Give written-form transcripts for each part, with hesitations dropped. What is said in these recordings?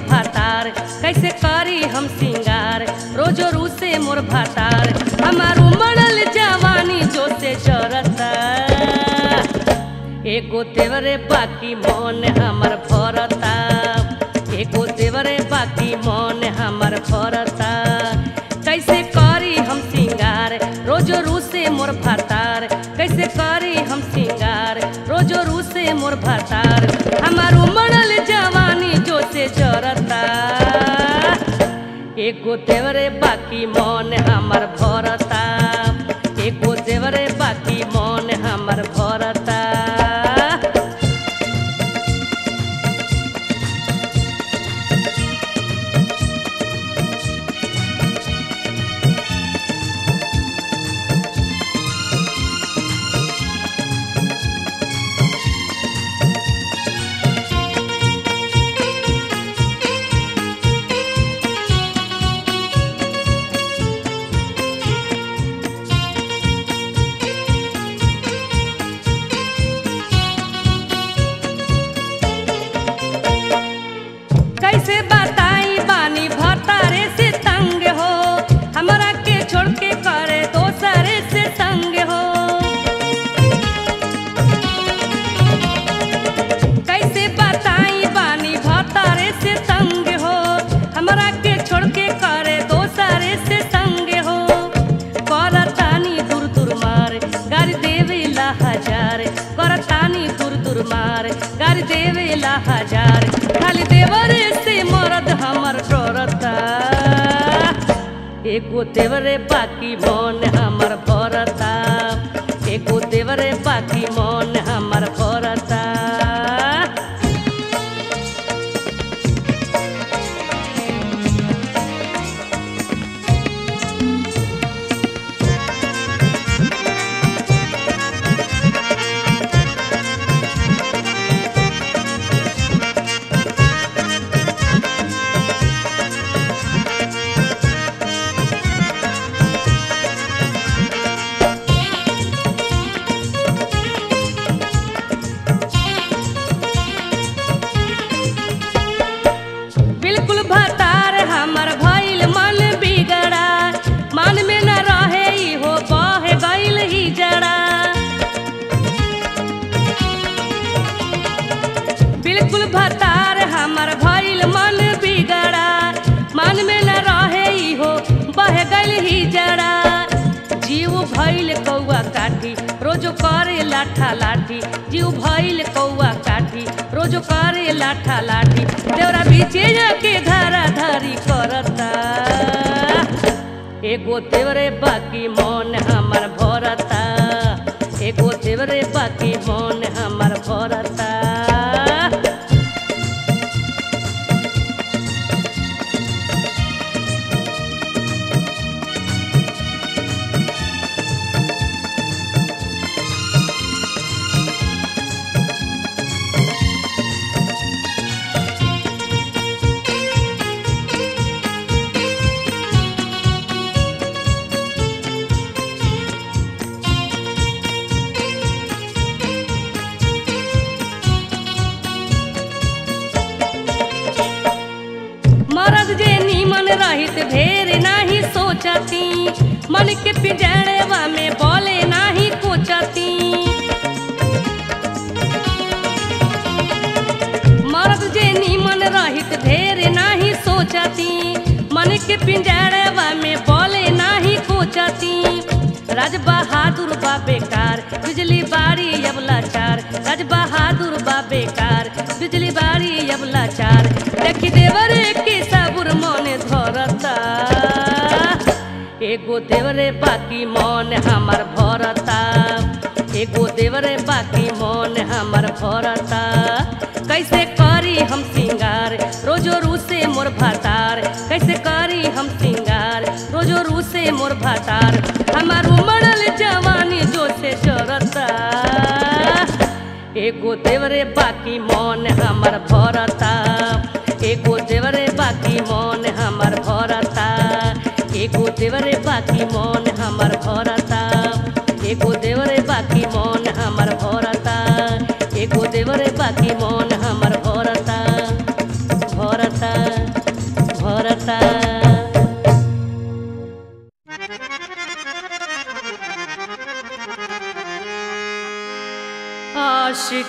भातार, कैसे करी हम सिंगार, रोजो रू से मोर भातार, हमार उमड़ल जवानी जो से जरता। एगो देवरे बाकी मन हमर भरता, एगो देवरे बाकी मन हमर भरता, कैसे करी हम सिंगार, रोजो रू से मोर भातार, कैसे करी हम सिंगार, रोजो रू से मोर भातार, हमार उमड़ल जवानी जो से जरता। एगो देवरे बाकी मन हमर भरता, एगो देवरे बाकी मन हमर भरता। कैसे बताई बानी भतारे से तंग हो, हमरा के छोड़ के करे दोसरे से संग हो। कैसे बताई बानी भतारे से तंग हो, हमरा के छोड़ के करे दोसरे से संग हो। करतानी दूर दूर मार गारी देवेला हजार, करतानी दूर दूर मार गारी देवेला हजार, खाली देवरे से मरद हमर डरता। एगो देवरे बाकी मन हमर भरता, एगो देवरे बाकी मन हमर भरता। बिल्कुल भतार हमर भइल मन बिगड़ा, मन में न रहे इहो बह गइल ही जड़ा। बिल्कुल भतार हमर भइल मन बिगड़ा, मन में न रहे इहो बह गइल ही जड़ा। जीव भइल कौआ काठी रोजो करे लाठा लाठी, जीव भइल कौआ काठी रोजो करे लाठा लाठी, देवरा बीचे के धारा धारी करता। एगो देवरे बाकी मन हमर भरता, एगो देवरे बाकी मन हमर भरता। मरद जे नीमन रहित ढेर नाही सोचती, मन के पिंजड़वा में बोले नाही कोचती। मरद जे नीमन रहित ढेर नाही सोचती, मन के पिंजड़वा में बोले नाही कोचती। राज बहादुर बा बेकार, बिजली बारी अब लाचार, राज बहादुर बा बेकार, बिजली बारी अब लाचार, देखी देवरे के साबुर मन धरता। एगो देवरे बाकी मन हमर भरता, एगो देवरे बाकी मन हमर भरता, कैसे करी हम सिंगार, रोजो रू से मोर भातार, कैसे करी हम सिंगार, रोजो रू से मोर भातार, हमार उमड़ल जवानी जो से जरता। एगो देवरे बाकी मन हमर भरता, एगो देवरे बाकी मन हमर भरता, एगो देवरे बाकी मन हमर भरता, एगो देवरे बाकी मन हमर भरता, एगो देवरे बाकी मन हमर भरता भरता।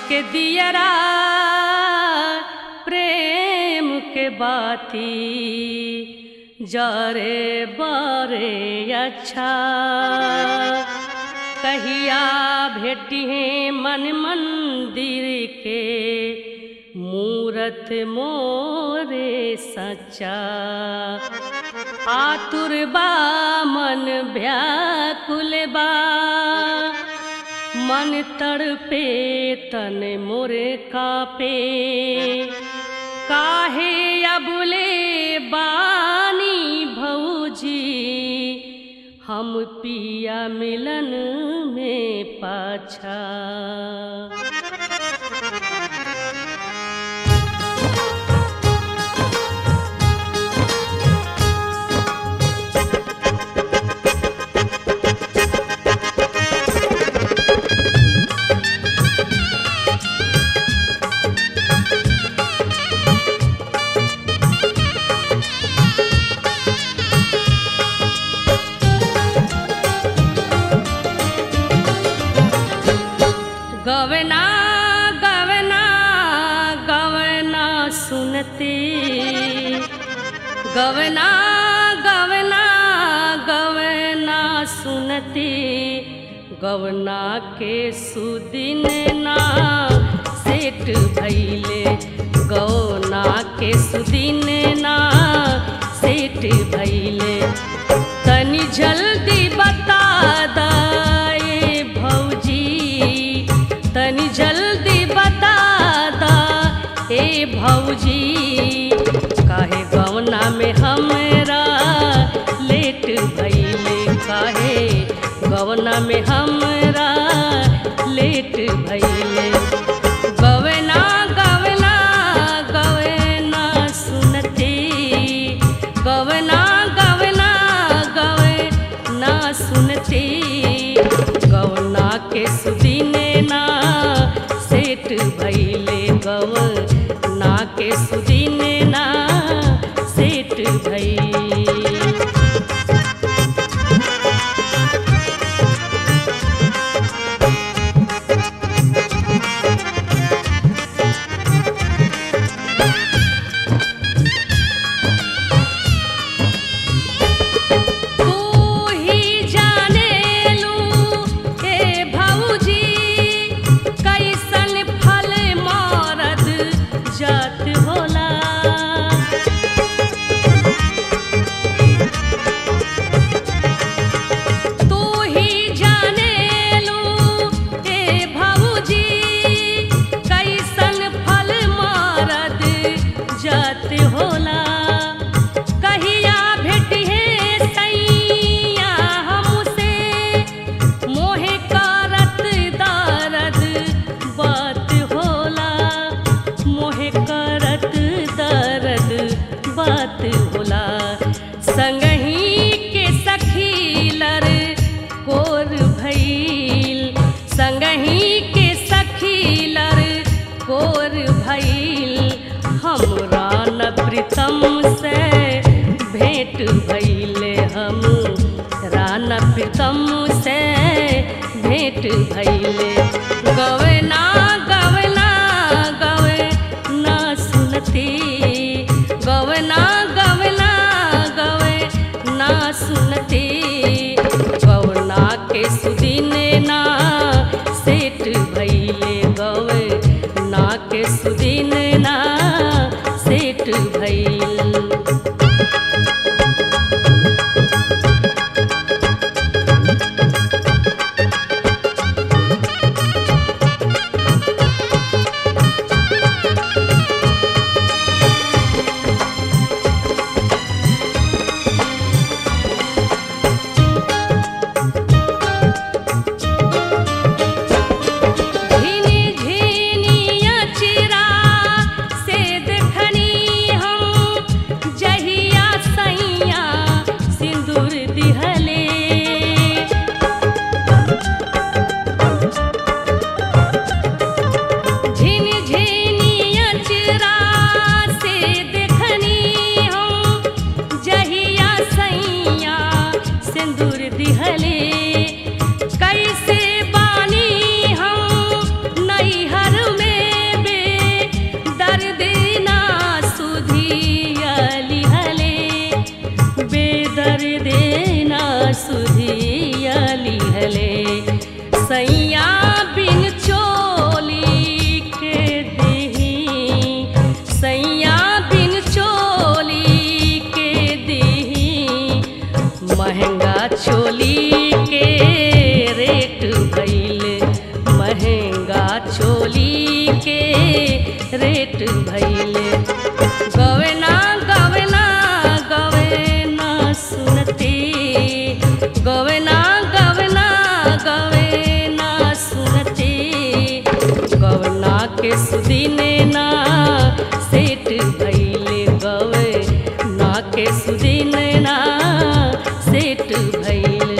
के दियरा प्रेम के बाती जरे बरे अच्छा कहिया भेटी है मन मंदिर के मूरत मोरे सच्चा आतुर बा मन व्याकुल बा मन तड़पे तन मोरे कापे काहे अबुले बानी भौजी हम पिया मिलन में पाछा गवना गवना गवना सुनते गवना गवना गवना सुनते गवना के सुदिन ना सेठ भैले गवना के सुदिन ना सेठ भैले तनी जल्दी बता दाए भौजी तनी जल्दी बता दा ए भौजी काहे गवना में हमरा लेट भइले काहे गवना में हमरा लेट भइले गवना गवना गवना सुनते गवना गवना गवना सुनते गवना के सुदिने ना सेठ भइले गवना के सुदिने ना सेठ भइले संगही के सखी लर कोर भइल संगही के सखी लर कोर भइल हमरा न प्रीतम से भेंट भइले हम राना प्रीतम से भेंट भइले गवना गवना गवना सुनती गवना गवना गवना सुनती गवना के सुदिने ना सेठ भइले गवना के सुदिने ना सेठ भइल कैसे बानी हम नैहर में सैया बिन चोली के देही, सैया बिन चोली के देही, महंगा चोली के रेट भइले, महंगा चोली के रेट भइले। गवेना गवेना गवेना सुनते, गवेना गवेना गवेना सुनते, गवना के सुदिने ना सेठ भइले, गवना के सुदिने ना सेठ भइले।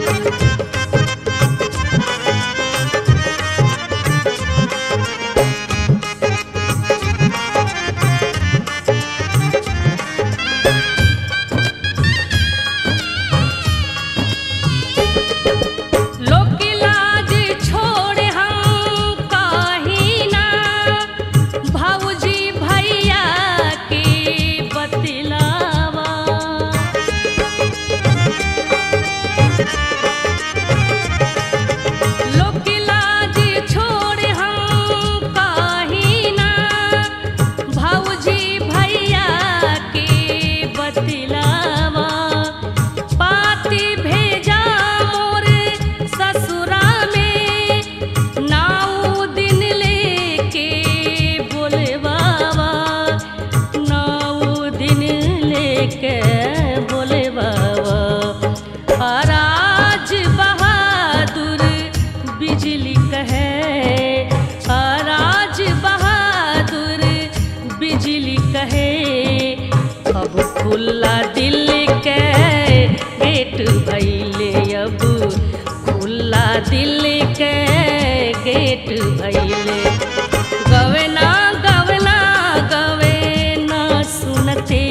खुला दिल के गेट भइले, अब खुला दिल के गेट भइले। गवेना गवेना गवेना सुनते,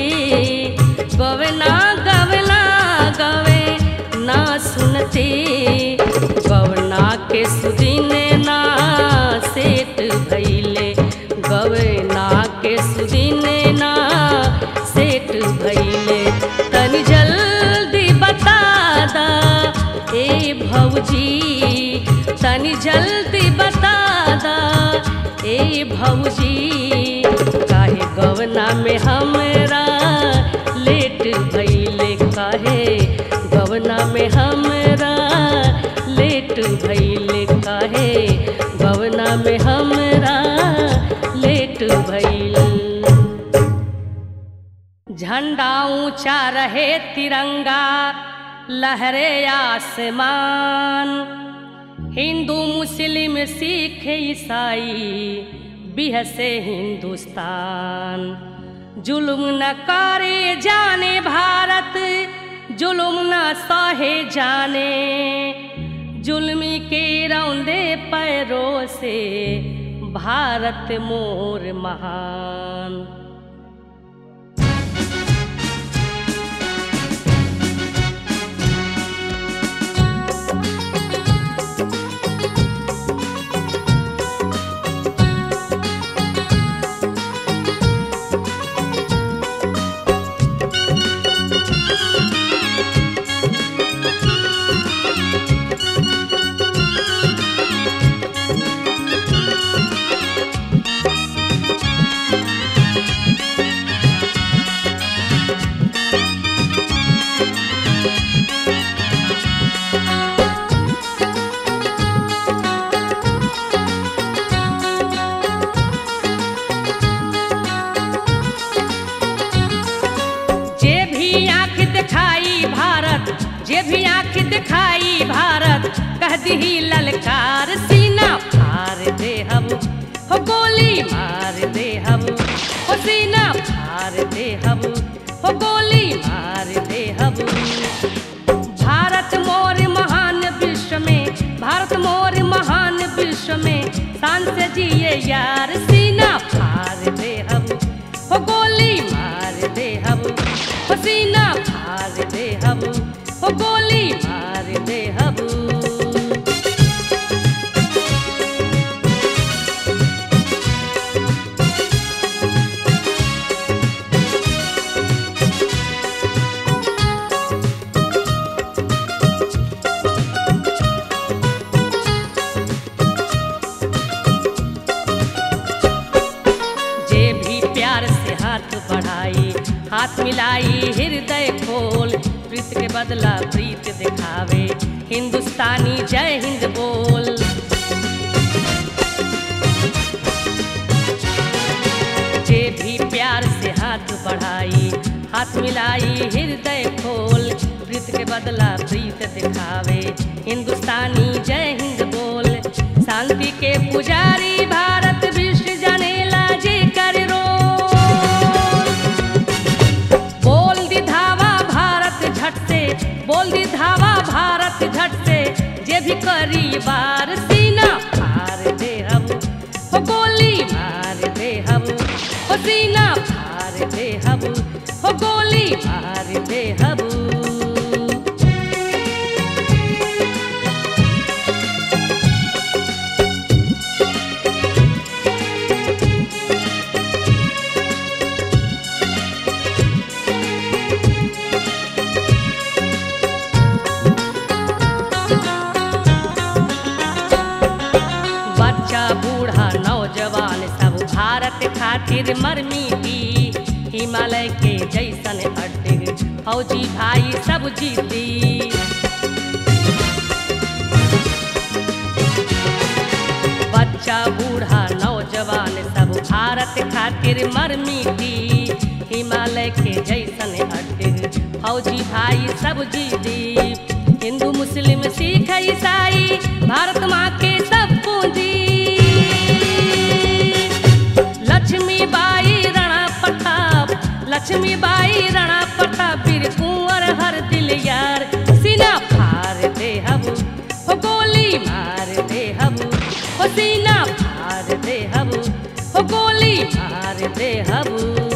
गवेना गवेना गवेना सुनते, गवना के सुदिने ना सेठ भइले, गवना के सुदिने ना सेठ भइले। तनी जल्दी बता दा ए भौजी, तनी जल्दी बता दा ए भौजी, काहे गवना में हमरा लेट भइले, काहे गवना में हमरा लेट भइले, काहे गवना में हमरा लेट भइले। झंडा ऊंचा रहे तिरंगा लहरे आसमान, हिंदू मुस्लिम सिख ईसाई बिहसे हिंदुस्तान। जुल्म न करे जाने भारत, जुल्म न सहे जाने, जुल्मी के रौंदे पैरों से भारत मोर महान। जे भी आँख दिखाई भारत, कह दी ललकार, सीना फाड़ दे हम, हो गोली मार दे हम, हो सीना फाड़ दे हम, हो गोली मार दे हम। भारत मोर महान विश्व में, भारत मोर महान विश्व में, शान से जिए यार, सीना फाड़ दे हम, हो गोली मार दे हम, हो सीना फाड़ दे हम, हो गोली मार दे हम। मिलाई हृदय खोल, प्रीत के बदला प्रीत दिखावे, हिंदुस्तानी जय हिंद बोल। जे भी प्यार से हाथ बढ़ाई, हाथ मिलाई हृदय खोल, प्रीत के बदला प्रीत दिखावे, हिंदुस्तानी जय हिंद बोल। शांति के पुजारी भारत विश्व जनेला जे कर रोल, बोल दी धावा भारत झट से, बोल दी धावा भारत झट से, जे भी करी बार सीना फाड़ दे हम, हो गोली मार दे हम, हो सीना फाड़ दे हम, हो गोली मार दे हम। बूढ़ा नौजवान सब भारत खातिर मर मिटी, हिमालय के जैसन अड्डे फौजी भाई सब जीती। बच्चा बूढ़ा नौजवान सब भारत खातिर मर मिटी, हिमालय के जैसन अड्डे फौजी भाई सब जीती। हिंदू मुस्लिम सिख ईसाई भारत माँ के सब पूंजी, लक्ष्मीबाई राणा प्रताप, लक्ष्मीबाई राणा प्रताप, वीर कुंवर हर दिल यार, सीना फाड़ दे हम, हो गोली मार दे हम, हो सीना फाड़ दे हम, हो गोली मार दे हम।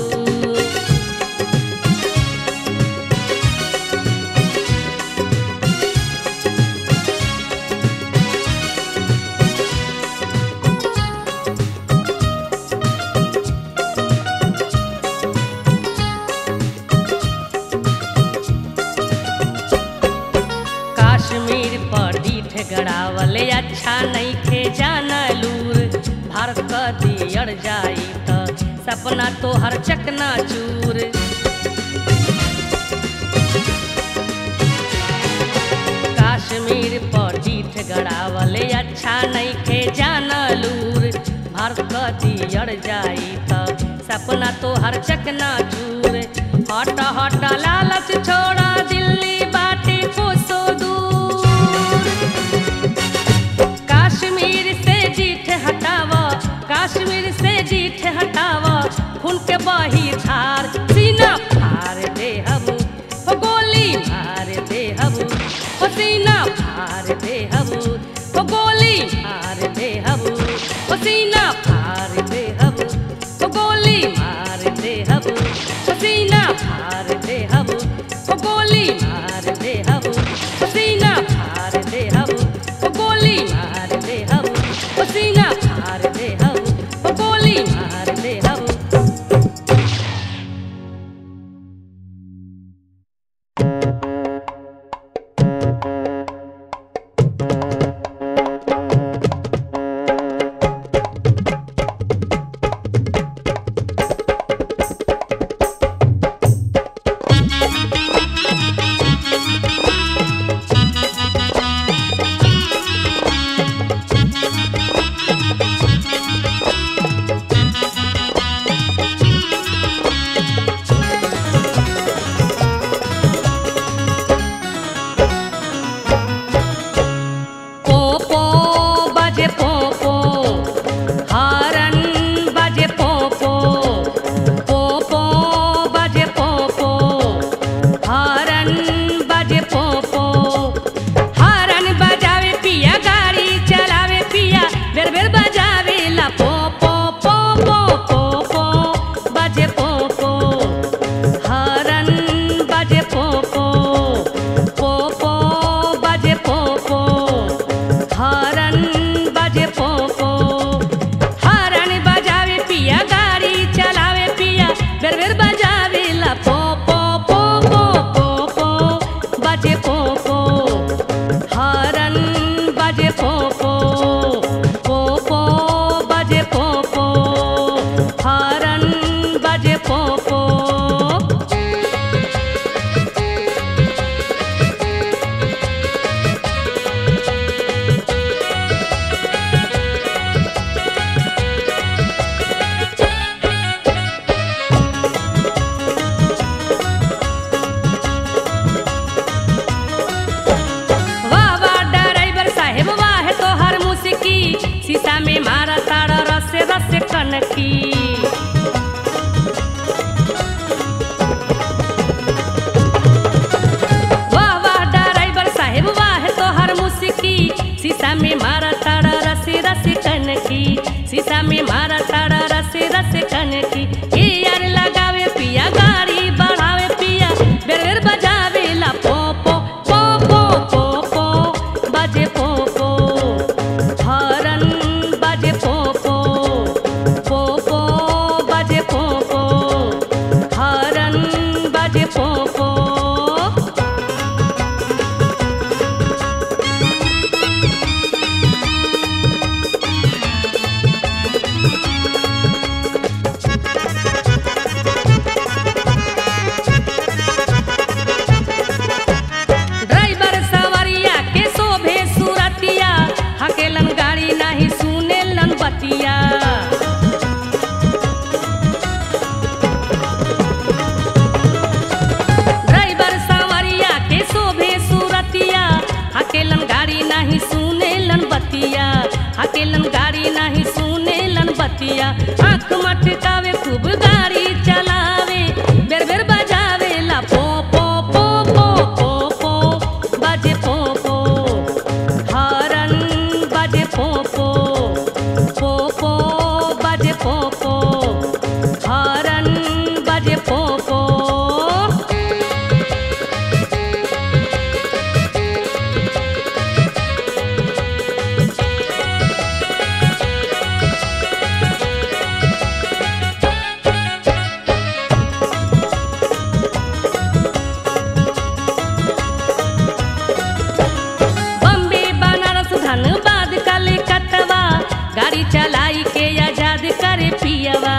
कश्मीर पर डीठ गड़ावले अच्छा नहीं खे जाना लूर, भारत का दियर जाई त सपना तो हर चकना चूर। कश्मीर पर डीठ गड़ावले अच्छा नहीं खे जाना लूर, भारत का दियर जाई त सपना तो हर चकना चूर। हट हट लालच छोड़ा दिल्ली बाटे कोसो दूर, कश्मीर से जीठ हटावा, कश्मीर से जीठ हटावा, खून के बही धार, सीना फाड़ दे हम, हो गोली मार दे हम, हो सीना फाड़ दे हम, हो गोली मार दे हम, हो सीना फाड़ दे हम, हो गोली मार दे हम, हो सीना फाड़ दे हम, हो गोली मार दे हम, हो सीना फाड़ दे हम, हो गोली मार दे हम, हो सीना फाड़ दे हम, हो गोली मार दे हम। कनकी। वाह वाह ड्राइवर साहेब वाह तोहर मुस्की, शीशा में मारा ताड़ा रस रस कनकी, शीशा में मारा ताड़ा रस रस कनकी। ए यार लगावे पिया गाड़ी बढ़ावे पिया, बेर बेर बजावे ला पो पो पो पो पो पो बाजे पो पो, हॉर्न बाजे पो पो पो पो बाजे पो पो, हॉर्न बाजे पो पो। ड्राइवर सवरिया के शोभे सूरतिया, हकेलन गाड़ी नाही सुनेलन बतिया। ड्राइवर सवरिया के शोभे सूरतिया, हकेलन गाड़ी नाही सुनेलन बतिया, हकेलन गाड़ी नाही सुनेलन बतिया। आँख मटकावे खूब गाड़ी चलावे, बेर बेर बजावे ला पो पो पो पो पो पो बाजे पो पो, हॉर्न बाजे पो पो पो पो बाजे पो पो, हॉर्न बाजे पो पो। बम्बे बनारस धनबाद कलकत्ता, गाड़ी चलाई के आजाद करे पियवा।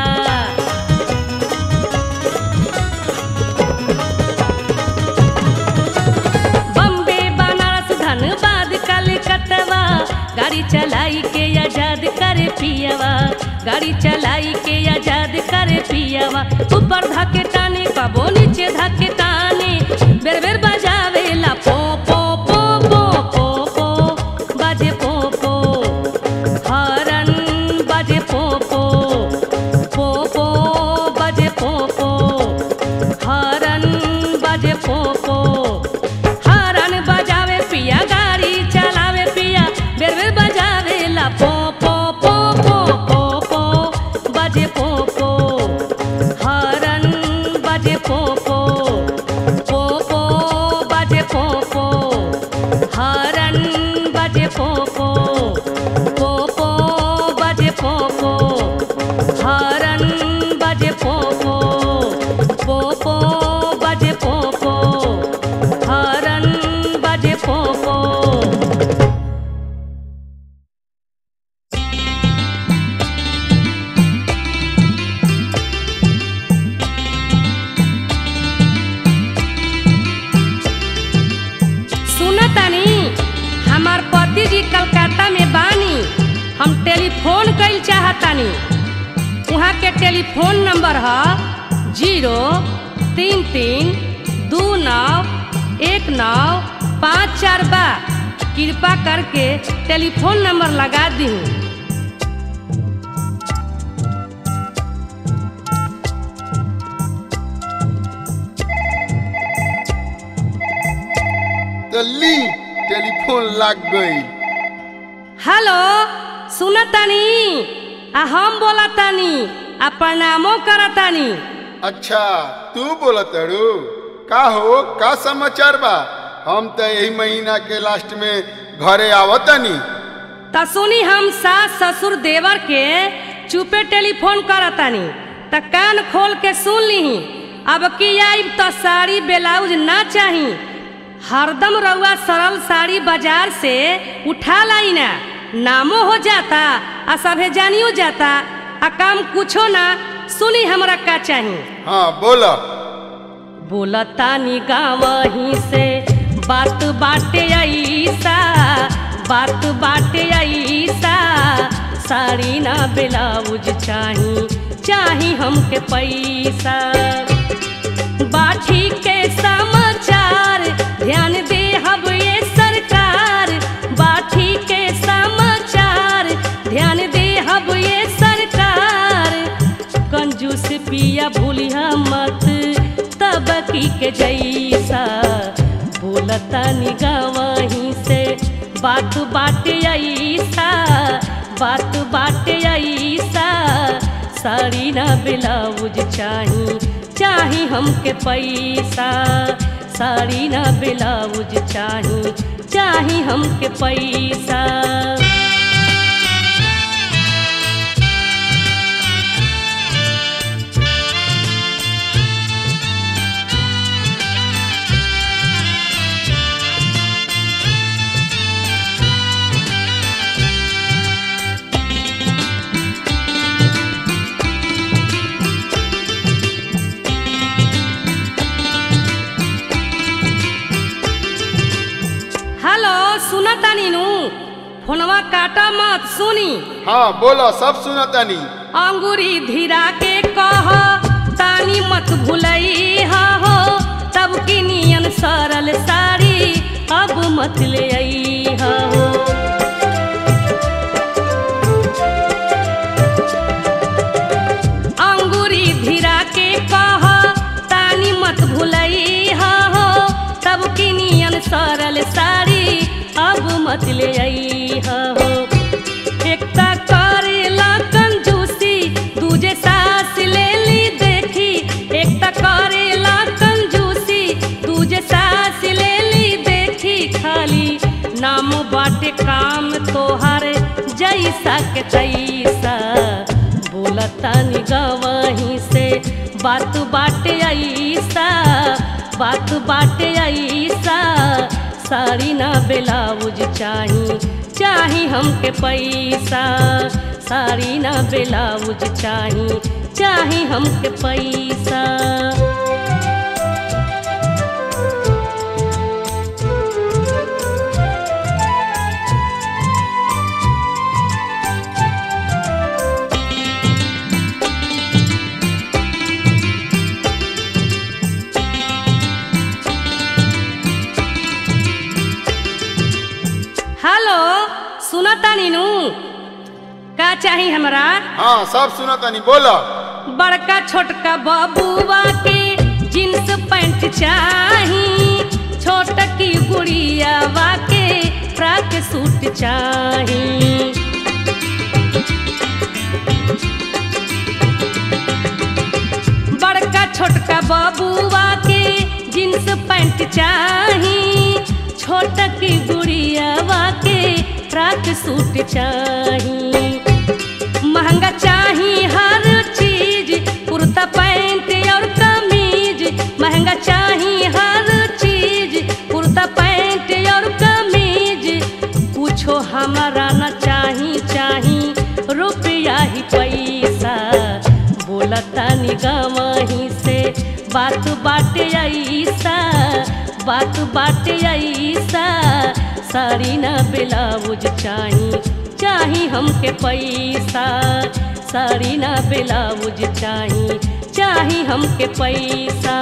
बम्बे बनारस धनबाद कलकत्ता, गाड़ी चलाई के आजाद करे पियवा, गाड़ी चलाई के आजाद करे पियवा। ऊपर धके टाने कबो नीचे धके टाने, बेर बेर बजावे ला पो पो पो पो पो पो बाजे पो पो, हॉर्न बाजे पो पो पो पो बाजे पो पो, हॉर्न बाजे पो पो। हॉर्न बजावे पिया गाड़ी चलावे पिया, बेर बेर बजावे ला पो पो पो पो पो पो बाजे पो पो, हॉर्न बाजे पो पो पो पो बाजे पो पो, हॉर्न बाजे पो पो पो पो बाजे पो पो, हॉर्न बाजे पो पो पो पो बाजे पो पो, हॉर्न बाजे पो पो। सुनतानी हमार पति जी कलकत्ता में बानी, हम टेलीफोन कइल चाहतानी। वहाँ के टेलीफोन नंबर है 033291954 बा। कृपा करके टेलीफोन नंबर लगा दी। ली टेलीफोन लग गई। हेलो सुनतानी, हम बोलतानी, प्रणामो करतानी। अच्छा तू बोलत रू, का हो का समाचार बा? हम तो यही महीना के लास्ट में घरे आवतनी। त सुनी हम सास ससुर देवर के चुपे टेलीफोन करतानी, त कान खोल के सुन ली। अब की आइब तो साड़ी ब्लाउज ना चाही, हरदम रउआ सरल साड़ी बाजार से उठा लाई ना, नामो हो जाता आ सभे जानियो जाता आ काम कुछो ना। सुनी हमरा का चाही। हाँ बोला। बोलतानी गावही से बात बाटे ऐसा, बात बाटे ऐसा, साड़ी ना ब्लाउज चाही, चाही हमके पैसा। बाठी के समाचार ध्यान दे हब ये सरकार, बाठी के समाचार ध्यान दे हब ये सरकार। जैसा बोलतानी गवहीं से बात बाटे ऐसा बात बाटे ऐसा साड़ी ना ब्लाउज चाही हमके पैसा साड़ी ना ब्लाउज चाही हमके पैसा। सुनतानी नु फोनवा काटा मत सुनी। हाँ बोलो सब सुनतानी। अंगूरी धीरा के कह तानी मत भुलई हो तब की नियन सरल साड़ी अब मत ले आई हो। अंगूरी धीरा के कह तानी मत भुलई हो तब की नियन सरल साड़ी अब मत ले आई हो। एकता करेला कंजूसी दूजे सास ले ली देखी एकता करेला कंजूसी दूजे सास ले ली देखी खाली नाम बाटे काम तोहार जैसा के तैसा बोलतानी गवहीं से बात बाटे ऐसा बात बाटे ऐसा साड़ी ना ब्लाउज चाही हमके पैसा साड़ी ना ब्लाउज चाही हमके पैसा। हेलो सुनतानी नु का चाही हमरा? हाँ सब सुनतानी बोलो। बड़का छोटका बबुआ के जींस पैंट चाही छोटकी गुड़ियावा के फ्रॉक सूट चाही। बड़का छोटका बबुआ के जींस पैंट चाही छोटकी गुड़ियावा के फ्रॉक सूट चाही। महंगा चाही हर चीज कुर्ता पैंट और कमीज महंगा चाही हर चीज कुर्ता पैंट और कमीज पूछो हमारा न चाही रुपया ही पैसा बोलतानी गवहीं से बात बाटे ऐसा बात बाटे ऐसा साड़ी ना ब्लाउज चाही हमके पैसा साड़ी ना ब्लाउज चाही हमके पैसा।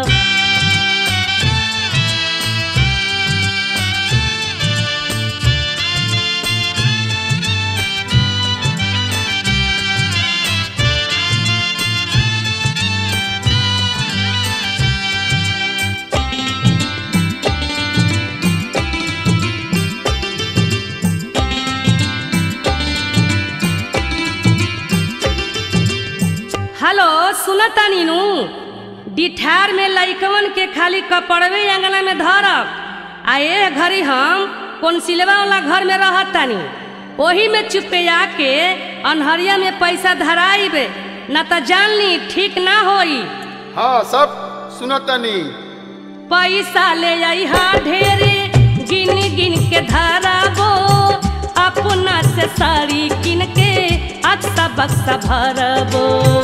हेलो सुनतानी नु डिठार में लइकवन के खाली कपड़वे अंगना में धरब आ ए घड़ी हम कौन सिलवा वाला घर में रहतानी ओही में चुपे आके अनहरिया में पैसा धराइबे ना तो जान ली ठीक ना होई। हाँ सब सुनतानी। पैसा ले आइहा ढेरे गिन गिन के धराबो अपना से साड़ी किन के अक्सा बक्सा भरबो।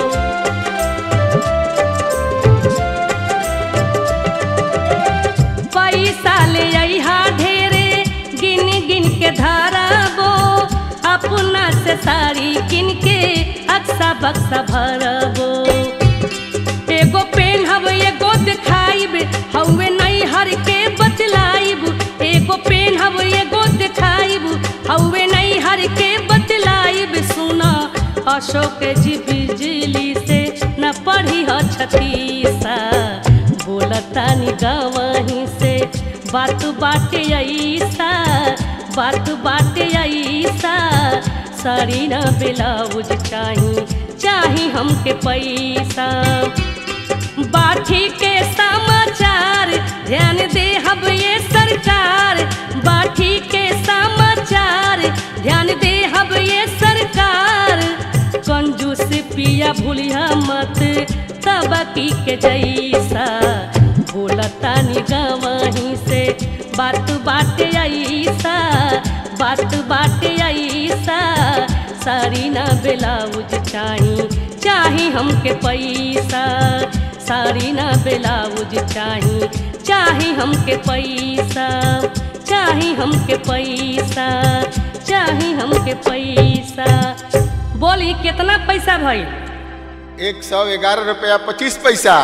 पैसा ले आइहा ढेरे गिन गिन के धराबो अपना से साड़ी किन के अक्सा बक्सा भरबो। एगो पेनहब एगो दिखाइब हउवे नहीं हर के बतलाइब एगो पेनहब एगो दिखाइब हउवे नहीं हर के बतलाइब। सुना अशोक जी बिजली से न पढ़ी ह छतीसा बोलत बोलतानी गावही से बात बाटे ऐसा, बात बाटे ऐसा। साड़ी ना ब्लाउज चाही हमके पैसा। बाठी के समाचार ध्यान दे हब ये सरकार, बाठी के समाचार ध्यान दे हब ये सरकार। कंजूस पिया भूलिया मत तबकी के जैसा, बोलतानी गावही से बात बाटे ऐसा, बात बाटे ऐसा। साड़ी ना ब्लाउज चाही हमके पैसा। साड़ी ना ब्लाउज चाही हमके पैसा, चाही हमके पैसा, चाही हमके पैसा। बोली कितना पैसा भाई? 111 रुपया 25 पैसा।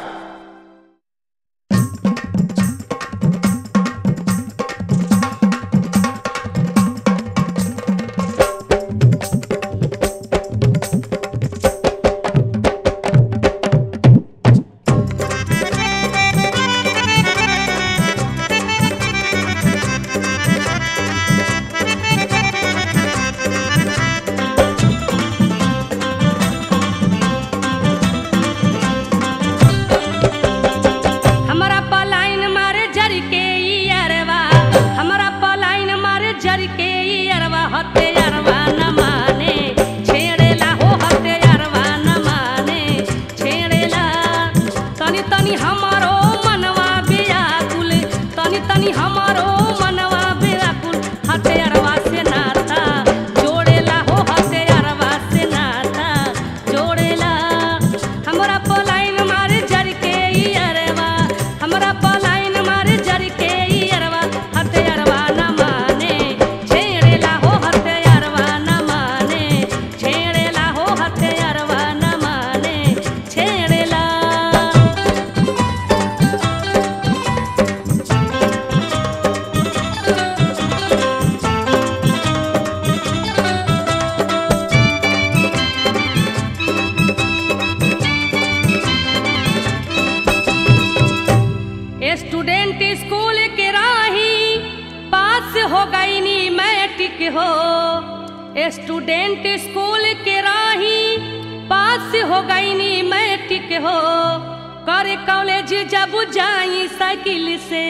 स्टूडेंट स्कूल के राही पास हो गई नी मैट्रिक हो। करे कॉलेज जब जाई साइकिल से,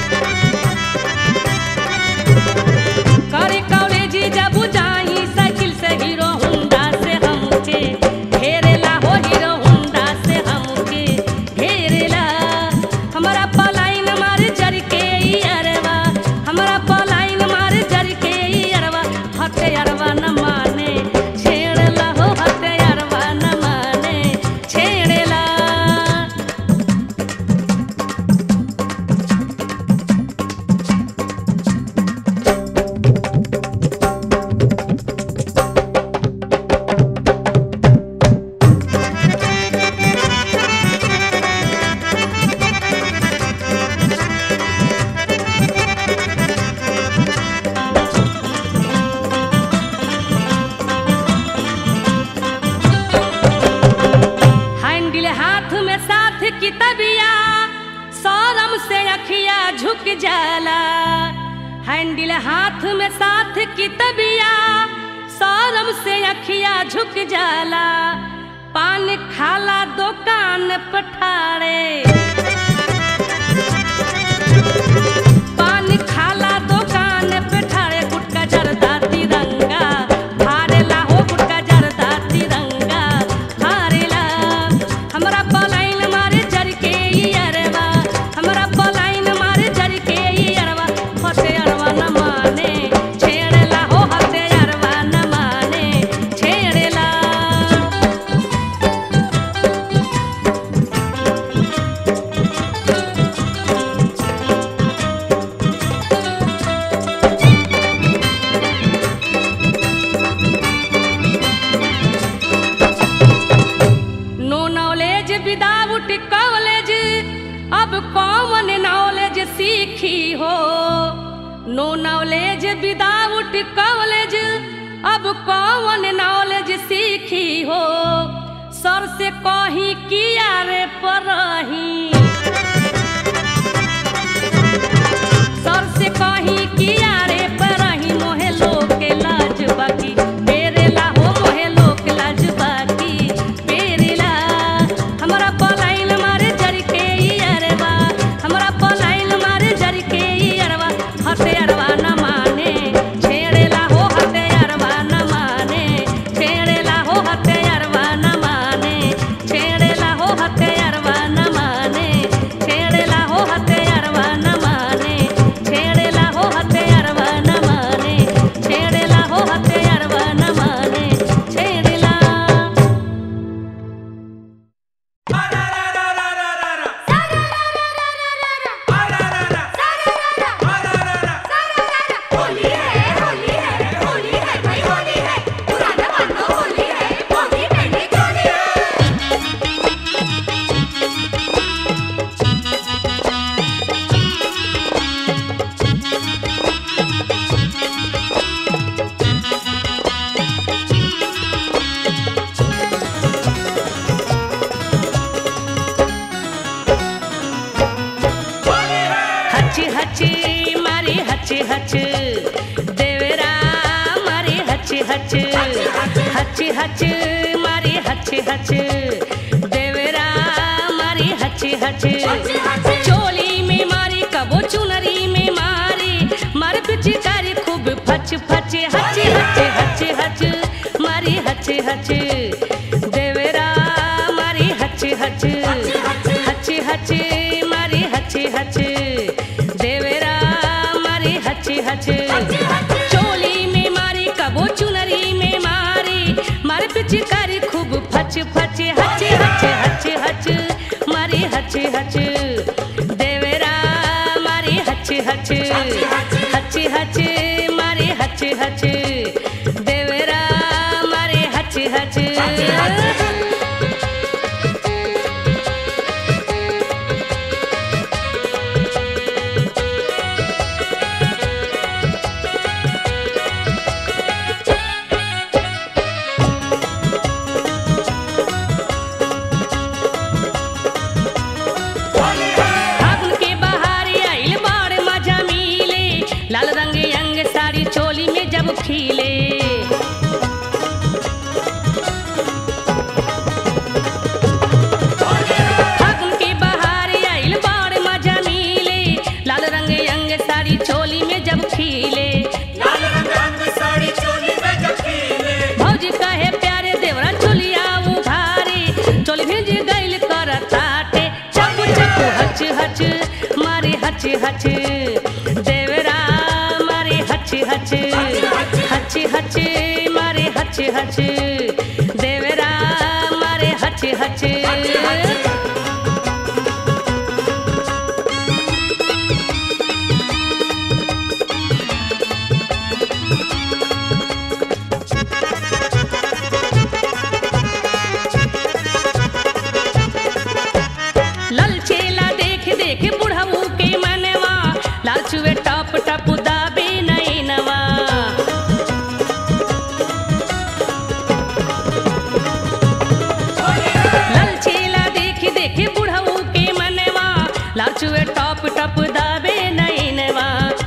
करे कॉलेज जब जाई साइकिल से। हीरो होंडा से हमके घेरेला हो, हीरो होंडा से हमके घेरेला। हमारा पलाइन मार जर के अरवा, हमारा पलाइन मार जर के अरवा। हते अरवा न माने छेड़ला हो, हते अरवा न माने छेड़ला। झुक जाला हैंडल हाथ में साथ की तबिया, शर्म से अखिया झुक जाला। पान खाला दुकान पठारे, पान खाला दुकान पठारे। गुटका जरदा तिरंगा हारेला हो, गुटका जरदा तिरंगा हारेला। हमरा पलाइन मारे जर के अरवा, हमरा पलाइन मारे जर के अरवा। हते अरवा न माने छेड़ला हो, हते अरवा न माने छेड़ला। नो नॉलेज विदाउट कॉलेज, अब कॉमन नॉलेज सीखी हो। नो नॉलेज विदाउट कॉलेज, अब कॉमन नॉलेज सीखी हो। सर से कही किया रे परही, हचे मारे हचे हच देवरा मारे हचे हच हचे हच मारे हचे हच देवरा मारे हचे हच चोली में मारी कबो चुनरी में मारी मार पिचकारी खूब फच फचे हचे हचे हचे हच मारे हचे हच देवरा मारे हचे हच हचे हचे मारे हचे हच देवरा मारे हचे हच चोली में मारी कबो चुनरी में मारी मार पिचकारी खूब फच फचे हचे हचे हचे हच मारे हचे हच देवरा मारे हचे हच हचे हचे मारे हचे हच देवरा मारे हचे हच फागुन के बहार आइल बड़ मजा मिले लाल रंग अंग साड़ी चोली में जब खिले फागुन के बहार आइल बड़ मजा मिले लाल रंग अंग साड़ी चोली में जब खिले भौजी कहे प्यारे देवरा चोलिया उघारी चोली भेज गइल कर ताटे चपू चपू हच हच मारे हच हच देवरा मारे हच हच हच हच मारे हच हच देवरा मारे हच हच ललचेला देख देख बुढ़ऊ के मनवा लाल चुए टप टप दाबे नैनवा ललचेला देख देख बुढ़ऊ के मनवा लाल चुए टप टप दाबे नैनवा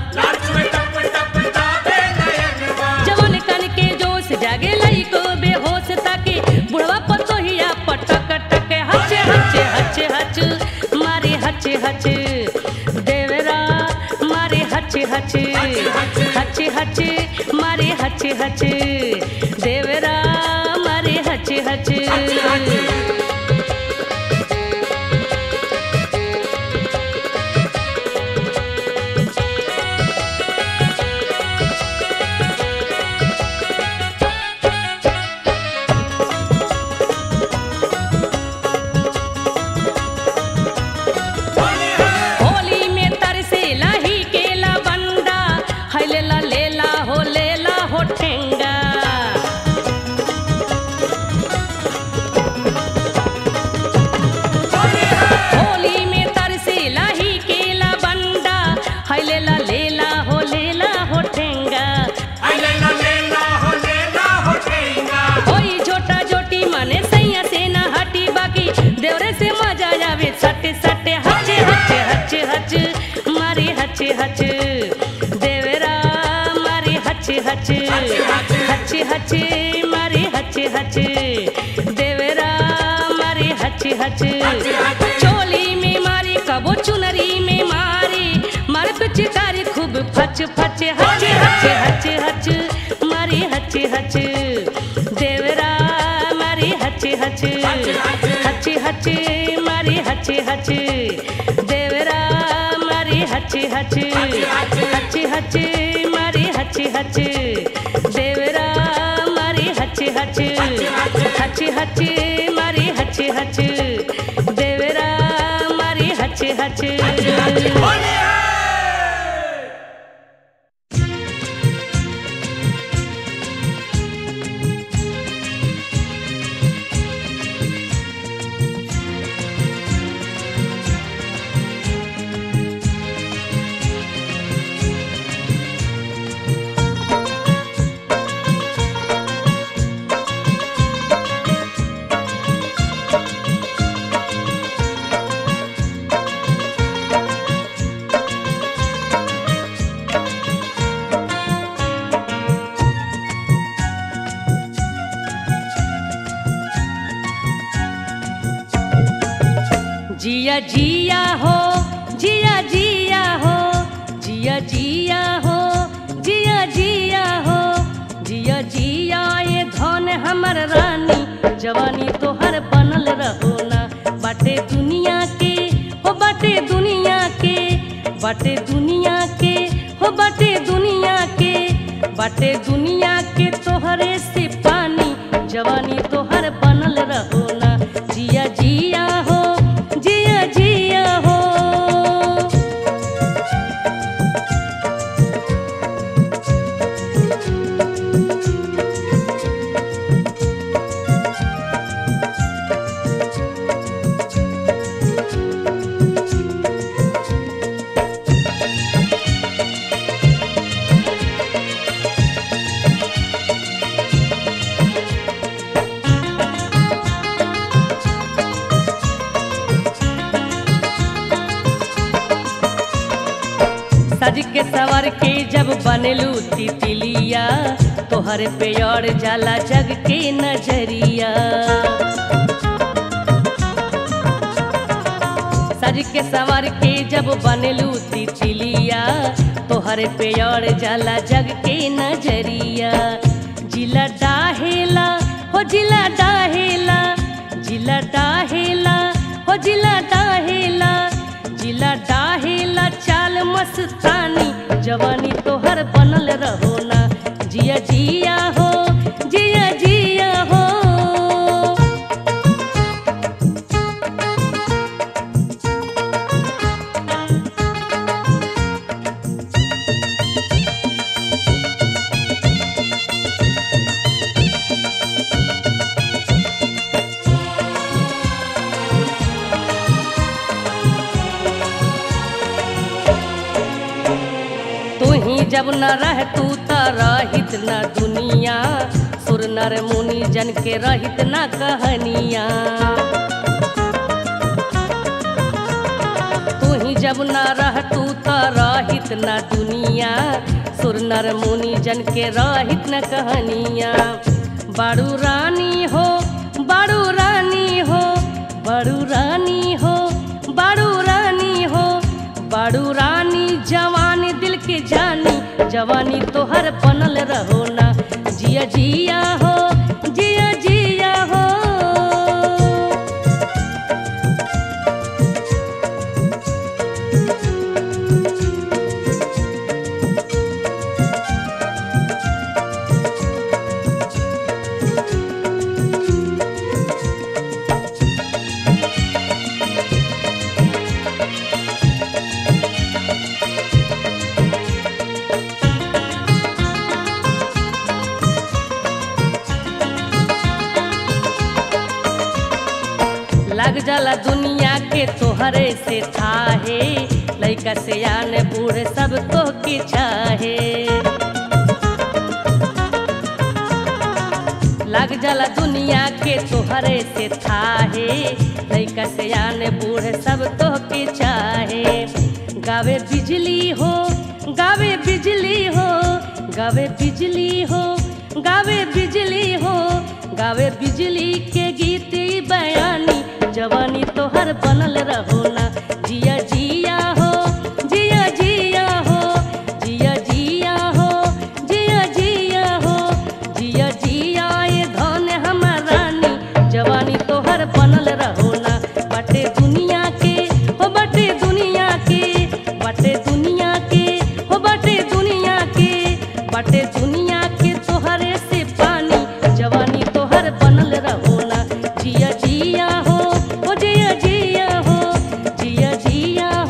जवन कन के जोश जागे लई को बेहोश ताके बुढ़वा पतोहिया पटक टक हच हच हच हच मारे हच हच देवरा मारे हच हच हच हच मारे हच हच देवरा मारे हच हच होली में तरसे लाही केला बंडा है लेला हो ठेंगा होली में तरसे लाही केला बंडा है लेला हो ठेंगा होई झोटा झोटी मने सैया से न हटी बाकी देवरे से मजा आवे सटे सटे हचे हचे हचे हच मारे हचे हच देवरा मारे हचे हच हचे हचे मारे हचे हच देवरा मारे हचे हच चोली में मारी कबो चुनरी में मारी मार पिचकारी खूब फच फचे हचे हचे हचे हच मारे हचे हच देवरा मारे हचे हच हचे हचे मारे हचे हच देवरा मारे हचे हच हचे हचे मारे हचे हच देवरा मारे हचे हच हचे हचे मारे हचे हच देवरा मारे हचे हच जिया जिया हो जिया जिया हो जिया जिया हो जिया जिया हो जिया जिया ये धन हमर रानी जवानी तोहर बनल रहो ना बाटे दुनिया के हो बाटे दुनिया के बाटे दुनिया के हो बाटे दुनिया के बाटे दुनिया के तोहरे से पानी जवानी तोहर बनल रहो ना जिया जिया हो जिया जिया हो। सज के सवर के जब बनलू तितलिया तोहर पे और जाला जग के नजरिया सज के सवर के जब बनलू तितलिया तोहर पे और जाला जग के नजरिया जिला डाहेला हो जिला डाहेला जिला डाहेला हो जिला डाहेला जिला डाहेला चाल मस्तानी जवानी तोहर बनल रहो ना जिया जिया हो जिया जिया हो। जब न रह तू त रहित न दुनिया सुर नर मुनि जन के रहित न कहनिया तू ही जब न रह तू त रहित न दुनिया सुर नर मुनि जन के रहित न कहनिया बड़ू रानी हो बड़ू रानी हो बड़ू रानी हो बड़ू रानी हो बड़ू रानी जवानी दिल के जानी जवानी तोहर बनल रहो ना जिया जिया हो जिया जिया हो। लग जाला दुनिया के तोहरे से थाहे लइका से आने बूढ़े सब तो के चाहे लग जाला दुनिया के तोहरे से थाहे लइका से आने बूढ़े सब तो के चाहे गावे बिजली हो गावे बिजली हो गावे बिजली हो गावे बिजली हो गावे बिजली के गीत बयानी जवानी तोहर बनल रहो ना जिया जिया हो जिया जिया हो जिया जिया हो जिया जिया हो जिया जिया ये धन हमर रानी जवानी तोहर बनल रहो ना बाटे दुनिया के हो बाटे दुनिया के बाटे दुनिया के हो बाटे दुनिया के बाटे दुनिया के तोहरे से पानी जवानी तोहर बनल रहो ना जिया जिया हो जिया जिया हो जिया जिया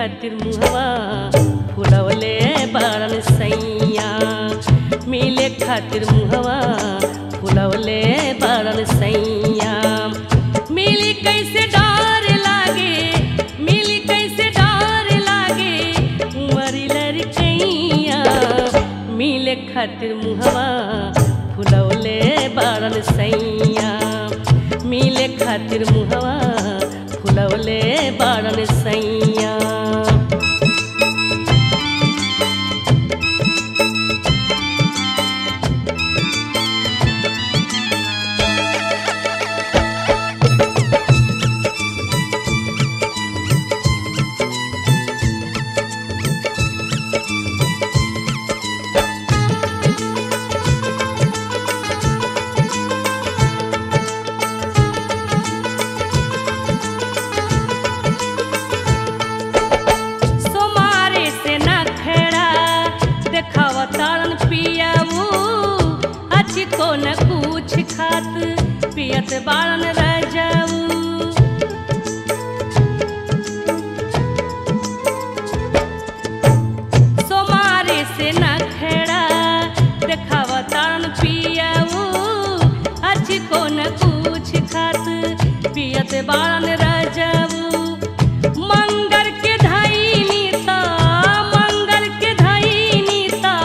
खातिर मुहवा फुलवले बारन सैया मिले खातिर मुहवा फुलवले बारन सैया मिली कैसे डर लागे मिली कैसे डर लागे उमरी लड़कैया मिले खातिर मुहवा फुलवले बारन सैया मिले खातिर मुहवा फुलवले बारन सैया तारन पियाऊ अच्छी को न कुछ खात पियत बारन रह जाऊ सोमारे से न खेड़ा देखावा तारन पियाऊ अच्छी को न कुछ खात पियत बारन रह जाऊ मंगर के धैनी ता मंगर के धैनी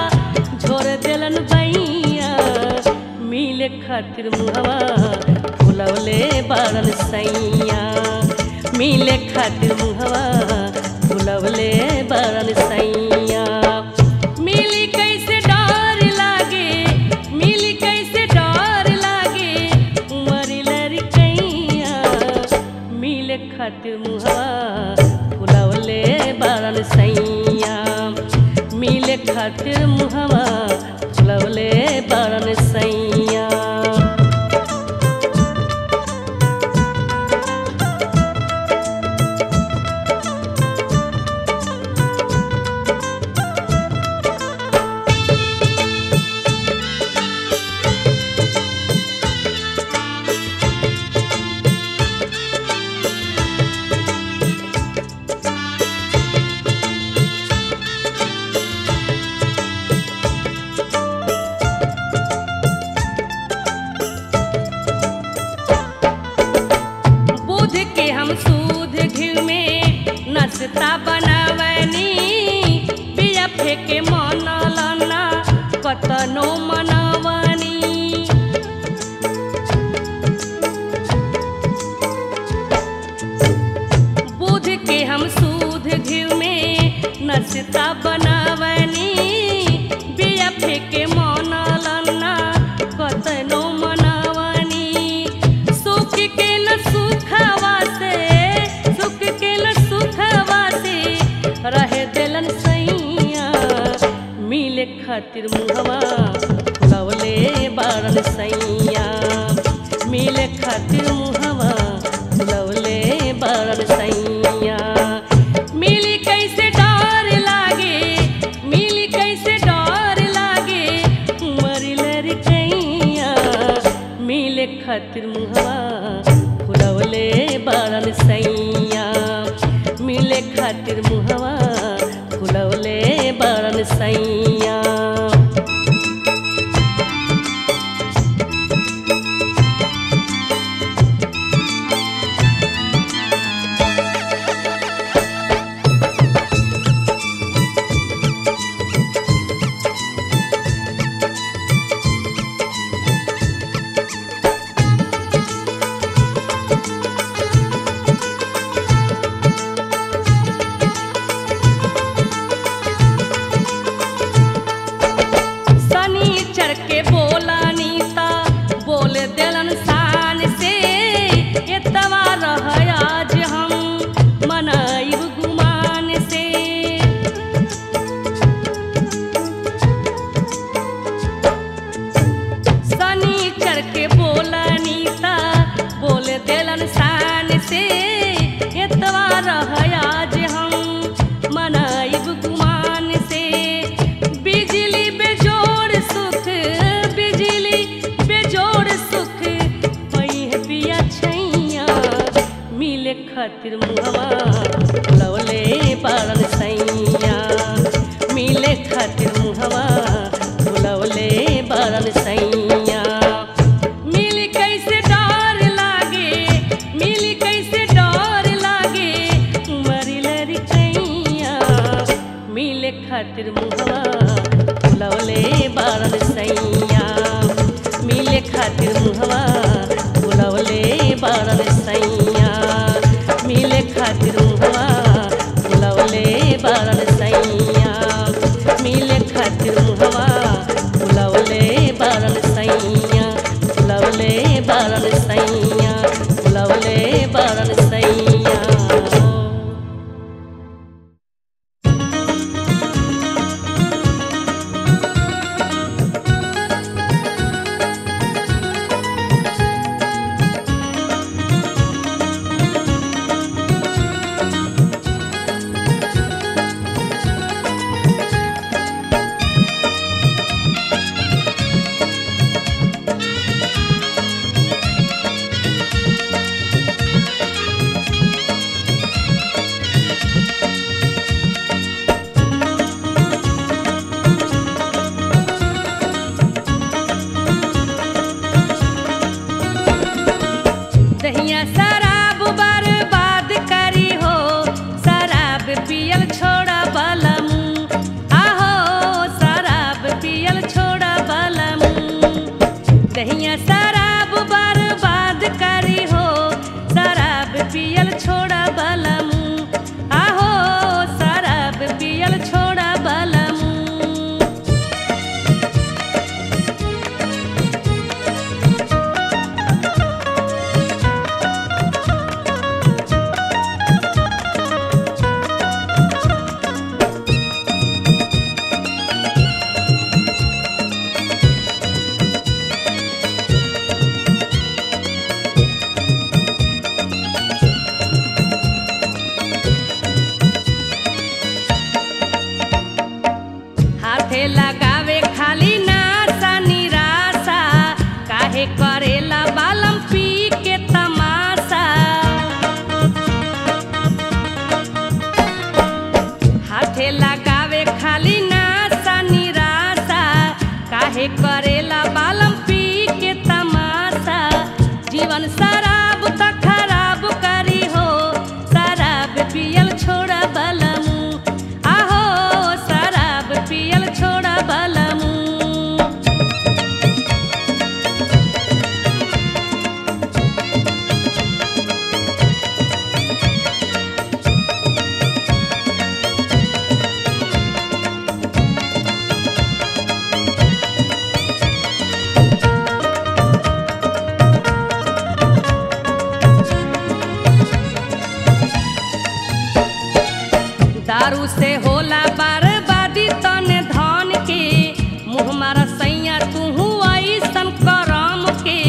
बैया मिले खातिर मुहवा फुलवले बारन सैया मिले खातिर मुहवा फुलवले बारन सैया मिली कैसे डर लागे मिली कैसे डर लागे उमरी लड़कैया मिले खातिर मुहवा फुलवले बारन सैया मिले खातिर मुहवा फुलवले बारन सैया नाश्ता बनावनी बिया फेंके मनलना कतनो मनवनी बुध के हम सूद घिव में नाश्ता बनावनी बिया फेंके मनलना कतनो मनवनी सुख के न सुखवा से सुख के न सुखवा से रहे दिलन सैया मिले खातिर मुहवा फुलवले बारन सैया मिले खातिर मुहवा फुलवले बारन सैया मिली कैसे डर लागे मिली कैसे डर लागे उमरी लड़कैया मिले खातिर मुहवा फुलवले बारन सैया मिले खातिर मुहवा फुलवले बारन सैया खातिर मुहवा फुलवले बारन सैया मिले खातिर मुहवा फुलवले बारन सैया मिली कैसे डर लागे मिली कैसे डर लागे मरी लरी कैया मिले खातिर मुहवा फुलवले बारन सैया मिले खातिर मुहवा फुलवले बारन सैया मिले खातिर मुहवा फुलवले बारन सैया मिले खातिर मुहवा फुलवले बारन सैया फुलवले बारन सैया फुलवले बारन सैया दहिया शराब बर्बाद करी हो शराब पियल छोड़ा बलम आहो शराब पियल छोड़ा बलम दहिया शराब बर्बाद करी हो शराब पियल छोड़ा बलम आहो शराब पियल छोड़ा बलम हाथे लगावे खाली नासा निराशा काहे करेला बालम पी के तमाशा हाथे लगावे खाली नासा निराशा काहे करेला बालम पी के तमाशा जीवन शराब त खराब करी हो शराब पियल छोड़ा बलम आहो शराब पियल छोड़ा बलम दारू से होला बर्बादी तने धन के मुँह मारा सैया तू ऐसन करम के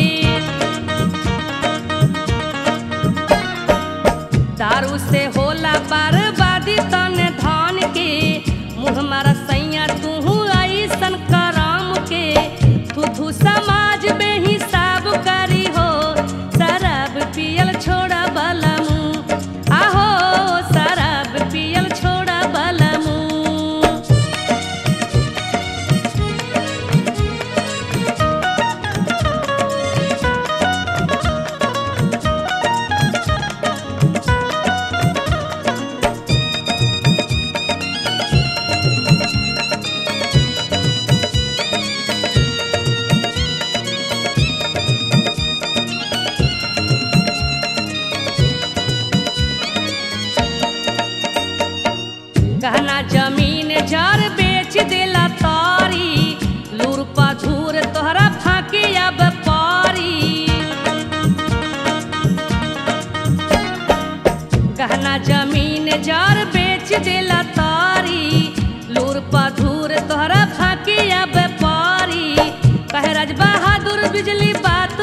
दारू से होला बर्बादी तने धन के मुँह मारा सैया तू ऐसन करम के तू समाज में हिसाब करी हो शराब पियल छोड़ा बलम आहो शराब पियल छोड़ा बलम गहना जमीन जर बेच देला तारी लूर पधूर तोहरा फाके अब पारी गहना जमीन जर बेच देला तारी लूर पधूर तोहरा फाके अब पारी कहे राज बहादुर बिजली बात